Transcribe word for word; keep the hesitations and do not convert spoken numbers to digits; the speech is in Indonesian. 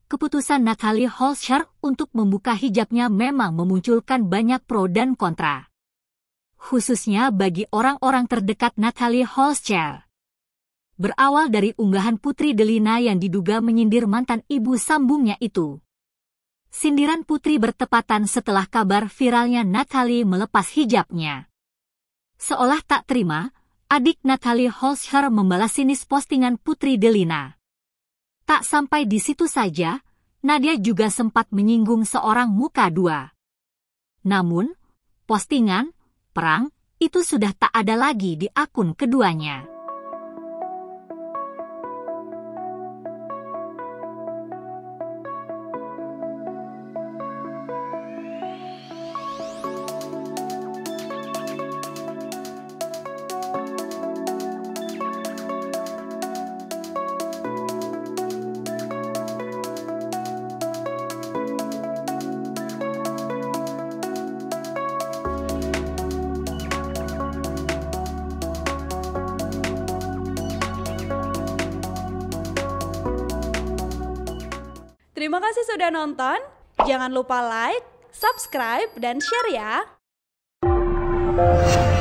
keputusan Natalie Holscher untuk membuka hijabnya memang memunculkan banyak pro dan kontra. Khususnya bagi orang-orang terdekat Natalie Holscher. Berawal dari unggahan Putri Delina yang diduga menyindir mantan ibu sambungnya itu. Sindiran Putri bertepatan setelah kabar viralnya Natalie melepas hijabnya. Seolah tak terima, adik Natalie Holscher membalas sinis postingan Putri Delina. Tak sampai di situ saja, Nadia juga sempat menyinggung seorang muka dua. Namun, postingan, perang, itu sudah tak ada lagi di akun keduanya. Terima kasih sudah nonton. Jangan lupa like, subscribe, dan share ya.